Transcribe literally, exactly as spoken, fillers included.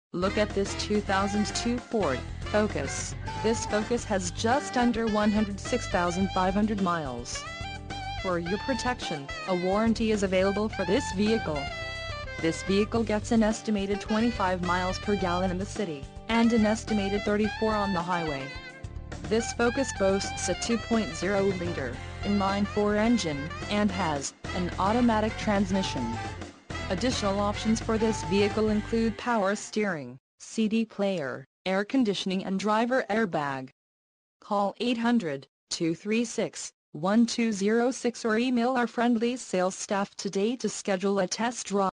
Look at this two thousand two Ford Focus. This Focus has just under one hundred six thousand five hundred miles. For your protection, a warranty is available for this vehicle. This vehicle gets an estimated twenty-five miles per gallon in the city, and an estimated thirty-four on the highway. This Focus boasts a two point oh liter inline-four engine, and has an automatic transmission. Additional options for this vehicle include power steering, C D player, air conditioning and driver airbag. Call eight hundred, two three six, one two zero six or email our friendly sales staff today to schedule a test drive.